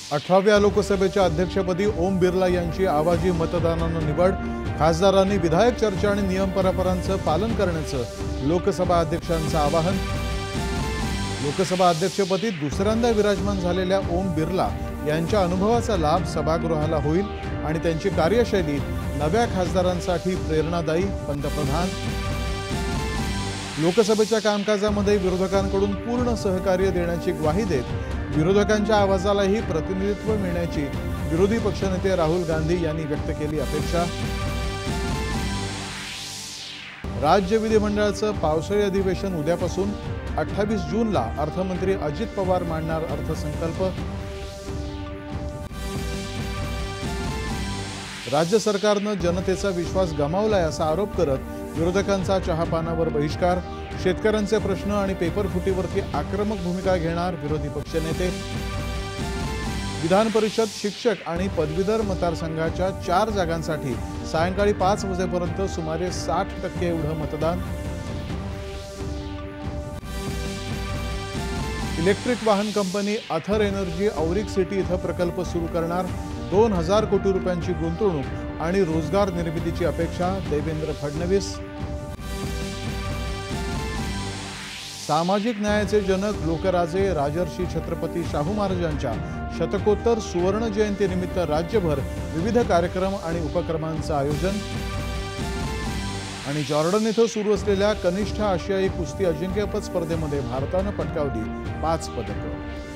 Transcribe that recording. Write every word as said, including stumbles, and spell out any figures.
अठराव्या लोकसभेच्या अध्यक्षपदी ओम बिर्ला यांची आवाजी मतदानानं निवड। खासदारांनी विधायक चर्चा आणि नियम परंपरांचं पालन करण्याचं लोकसभा अध्यक्षांचं आवाहन। लोकसभा अध्यक्षपदी दुसऱ्यांदा विराजमान झालेल्या ओम बिर्ला यांच्या अनुभवाचा लाभ सभागृहाला होईल आणि त्यांची कार्यशैली नव्या खासदारांसाठी प्रेरणादायी। पंतप्रधान लोकसभेच्या कामकाजामध्ये विरोधकांकडून पूर्ण सहकार्य देण्याची ग्वाही देत विरोधकांच्या आवाजालाही प्रतिनिधित्व मिळण्याची विरोधी पक्षनेते राहुल गांधी यांनी व्यक्त केली अपेक्षा। राज्य विधिमंडळाचं पावसाळी अधिवेशन उद्यापासून अठ्ठावीस जूनला अर्थमंत्री अजित पवार मांडणार अर्थसंकल्प। राज्य सरकारनं जनतेचा विश्वास गमावलाय असा आरोप करत विरोधकांचा चहापानावर बहिष्कार। शेतकऱ्यांचे प्रश्न आणि पेपर फुटीवरती आक्रमक भूमिका घेणार विरोधी पक्षनेते। विधान परिषद शिक्षक आणि पदवीधर मतदारसंघाच्या चार जागांसाठी सायंकाळी पाच वाजेपर्यंत सुमारे साठ टक्के एवढं मतदान। इलेक्ट्रिक वाहन company Ather Energy Auric City इथं प्रकल्प सुरू करणार। दोन हजार कोटी रुपयांची गुंतवणूक आणि रोजगार निर्मितीची अपेक्षा देवेंद्र फडणवीस। सामाजिक न्यायाचे जनक लोकराजे राजर्षी छत्रपती शाहू महाराजांच्या शतकोत्तर सुवर्ण जयंतीनिमित्त राज्यभर विविध कार्यक्रम आणि उपक्रमांचं आयोजन। आणि जॉर्डन इथं सुरू असलेल्या कनिष्ठ आशियाई कुस्ती अजिंक्यपद स्पर्धेमध्ये भारतानं पटकावली पाच पदकं।